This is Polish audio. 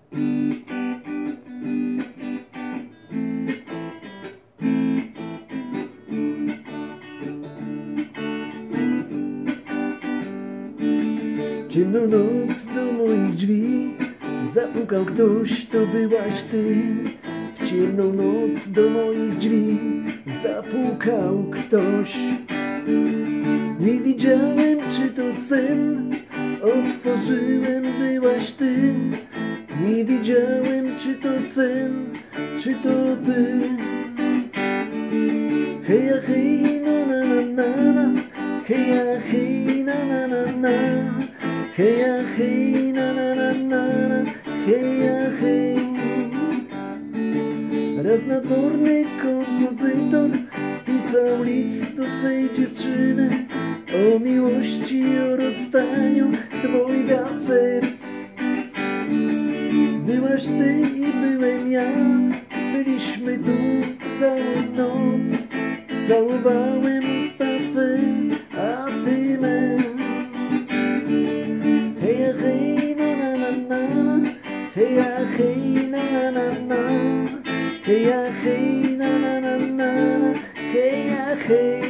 Ciemną noc do moich drzwi zapukał ktoś, to byłaś ty. W ciemną noc do moich drzwi zapukał ktoś. Nie widziałem, czy to sen, otworzyłem, byłaś ty. Nie widziałem, czy to sen, czy to ty. Heja, hej, na na na na, heja, hej, na na na na, heja, hej, na na na na, heja, hej. Raz nadworny kompozytor pisał list do swej dziewczyny o miłości, o rozstaniu dwojga serc. Byłaś ty i byłem ja, byliśmy tu całą noc. Całowałem usta twe, a ty me. Heja, hej, na na na na, heja, hej, na na na na, heja, hej, na na na na, heja, hej.